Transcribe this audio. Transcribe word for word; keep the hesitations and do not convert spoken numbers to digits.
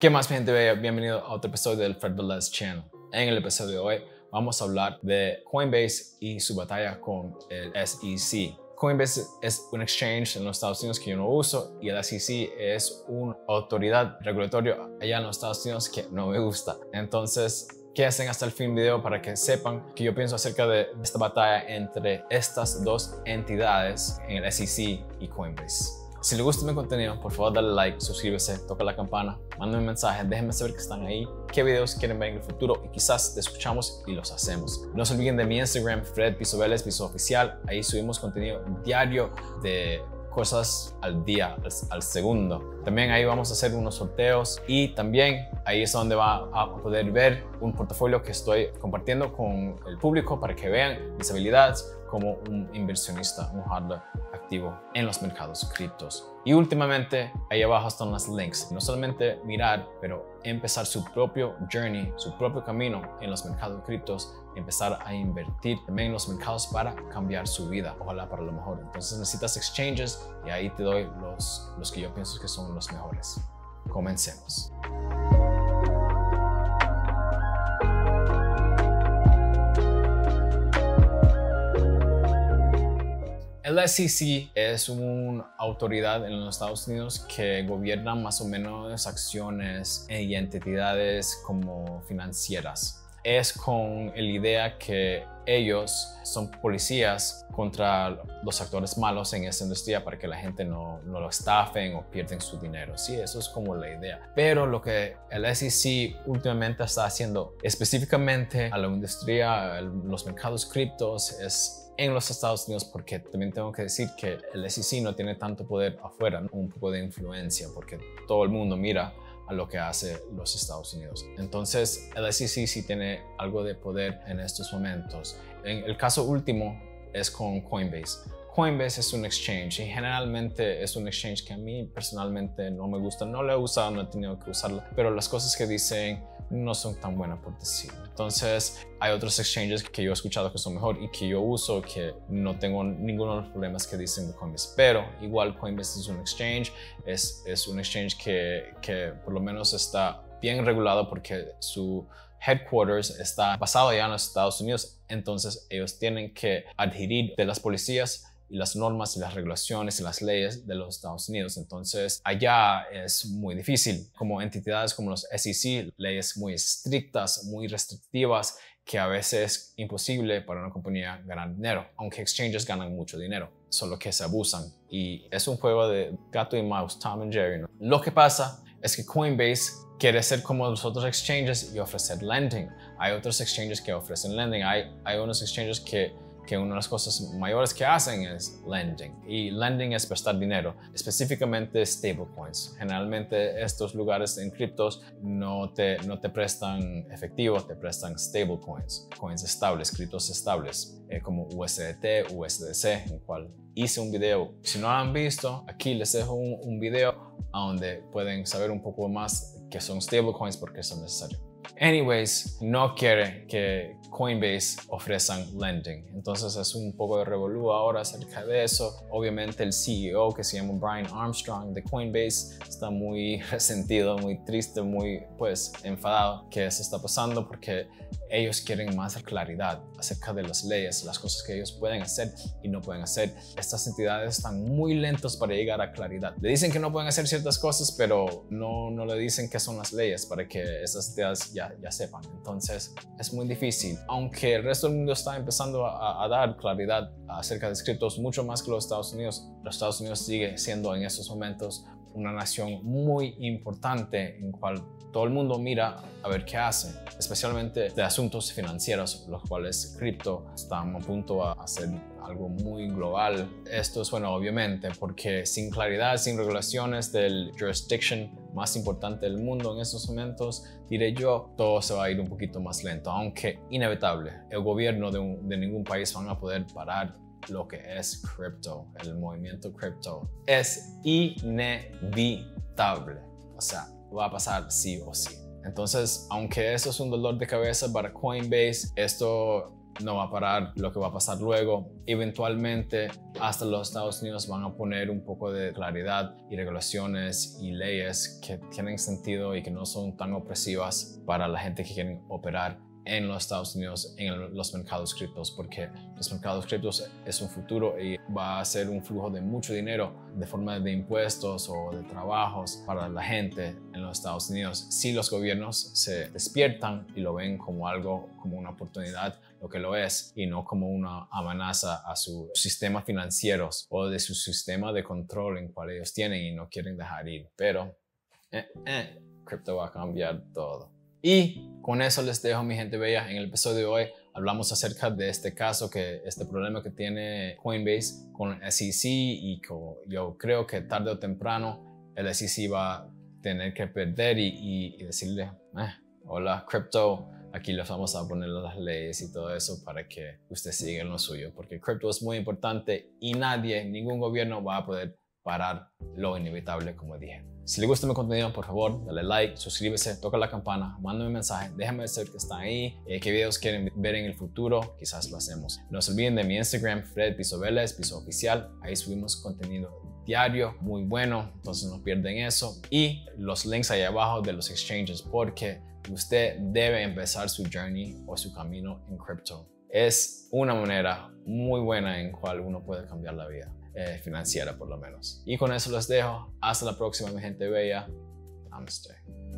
¿Qué más, mi gente bella? Bienvenido a otro episodio del Fred Velez Channel. En el episodio de hoy vamos a hablar de Coinbase y su batalla con el S E C. Coinbase es un exchange en los Estados Unidos que yo no uso y el S E C es una autoridad regulatoria allá en los Estados Unidos que no me gusta. Entonces, quédense hasta el fin del video para que sepan que yo pienso acerca de esta batalla entre estas dos entidades en el S E C y Coinbase. Si les gusta mi contenido, por favor dale like, suscríbase, toca la campana, mándenme un mensaje, déjenme saber que están ahí, qué videos quieren ver en el futuro y quizás te escuchamos y los hacemos. No se olviden de mi Instagram, Fred Piso Velez, Piso Oficial. Ahí subimos contenido diario de cosas al día, al, al segundo. También ahí vamos a hacer unos sorteos y también ahí es donde va a poder ver un portafolio que estoy compartiendo con el público para que vean mis habilidades como un inversionista, un hodler activo en los mercados criptos. Y últimamente, ahí abajo están los links. No solamente mirar, pero empezar su propio journey, su propio camino en los mercados criptos, empezar a invertir también en los mercados para cambiar su vida, ojalá para lo mejor. Entonces necesitas exchanges y ahí te doy los, los que yo pienso que son los mejores. Comencemos. El S E C es una autoridad en los Estados Unidos que gobierna más o menos acciones y entidades como financieras. Es con la idea que ellos son policías contra los actores malos en esa industria para que la gente no, no lo estafen o pierden su dinero. Sí, eso es como la idea. Pero lo que el S E C últimamente está haciendo específicamente a la industria, a los mercados criptos, es en los Estados Unidos, porque también tengo que decir que el S E C no tiene tanto poder afuera, ¿no? Un poco de influencia, porque todo el mundo mira a lo que hace los Estados Unidos. Entonces, el S E C sí tiene algo de poder en estos momentos. En el caso último es con Coinbase. Coinbase es un exchange y generalmente es un exchange que a mí personalmente no me gusta. No lo he usado, no he tenido que usarlo, pero las cosas que dicen no son tan buenas por decir. Entonces, hay otros exchanges que yo he escuchado que son mejor y que yo uso que no tengo ninguno de los problemas que dicen de Coinbase. Pero igual Coinbase es un exchange, es, es un exchange que, que por lo menos está bien regulado porque su headquarters está basado allá en los Estados Unidos. Entonces, ellos tienen que adherir de las policías y las normas y las regulaciones y las leyes de los Estados Unidos. Entonces, allá es muy difícil. Como entidades como los S E C, leyes muy estrictas, muy restrictivas, que a veces es imposible para una compañía ganar dinero, aunque exchanges ganan mucho dinero, solo que se abusan. Y es un juego de gato y mouse, Tom and Jerry, ¿no? Lo que pasa es que Coinbase quiere ser como los otros exchanges y ofrecer lending. Hay otros exchanges que ofrecen lending. Hay, hay unos exchanges que que una de las cosas mayores que hacen es lending. Y lending es prestar dinero, específicamente stablecoins. Generalmente estos lugares en criptos no te, no te prestan efectivo, te prestan stablecoins, coins estables, criptos estables, eh, como U S D T, U S D C, en el cual hice un video. Si no lo han visto, aquí les dejo un, un video a donde pueden saber un poco más qué son stablecoins porque son necesarios. Anyways, no quiere que Coinbase ofrezcan lending. Entonces es un poco de revolú ahora acerca de eso. Obviamente el C E O, que se llama Brian Armstrong de Coinbase, está muy resentido, muy triste, muy pues enfadado que eso está pasando porque ellos quieren más claridad acerca de las leyes, las cosas que ellos pueden hacer y no pueden hacer. Estas entidades están muy lentos para llegar a claridad. Le dicen que no pueden hacer ciertas cosas, pero no, no le dicen qué son las leyes para que estas entidades ya, ya sepan. Entonces es muy difícil. Aunque el resto del mundo está empezando a, a dar claridad acerca de criptos mucho más que los Estados Unidos, los Estados Unidos sigue siendo en estos momentos una nación muy importante en cual todo el mundo mira a ver qué hace, especialmente de asuntos financieros, los cuales cripto están a punto a hacer algo muy global. Esto es bueno, obviamente, porque sin claridad, sin regulaciones del jurisdiction más importante del mundo en estos momentos, diré yo, todo se va a ir un poquito más lento, aunque inevitable. El gobierno de, un, de ningún país van a poder parar lo que es cripto, el movimiento cripto. Es inevitable, o sea, va a pasar sí o sí. Entonces, aunque eso es un dolor de cabeza para Coinbase, esto no va a parar lo que va a pasar luego. Eventualmente, hasta los Estados Unidos van a poner un poco de claridad y regulaciones y leyes que tienen sentido y que no son tan opresivas para la gente que quieren operar en los Estados Unidos en los mercados criptos, porque los mercados criptos es un futuro y va a ser un flujo de mucho dinero de forma de impuestos o de trabajos para la gente en los Estados Unidos. Si los gobiernos se despiertan y lo ven como algo, como una oportunidad, lo que lo es, y no como una amenaza a su sistema financiero o de su sistema de control en cual ellos tienen y no quieren dejar ir. Pero eh, eh, cripto va a cambiar todo. Y con eso les dejo, mi gente bella. En el episodio de hoy hablamos acerca de este caso, que este problema que tiene Coinbase con el S E C, y yo creo que tarde o temprano el S E C va a tener que perder y, y, y decirle, eh, hola cripto, aquí les vamos a poner las leyes y todo eso para que usted siga en lo suyo, porque cripto es muy importante y nadie, ningún gobierno va a poder parar lo inevitable, como dije. Si le gusta mi contenido, por favor, dale like, suscríbese, toca la campana, mándame un mensaje, déjame saber que están ahí, eh, qué videos quieren ver en el futuro, quizás lo hacemos. No se olviden de mi Instagram, Fred Piso Vélez, Piso Oficial, ahí subimos contenido diario, muy bueno, entonces no pierden eso. Y los links ahí abajo de los exchanges, porque usted debe empezar su journey o su camino en cripto. Es una manera muy buena en cual uno puede cambiar la vida. Eh, financiera por lo menos. Y con eso los dejo. Hasta la próxima, mi gente bella. Namaste.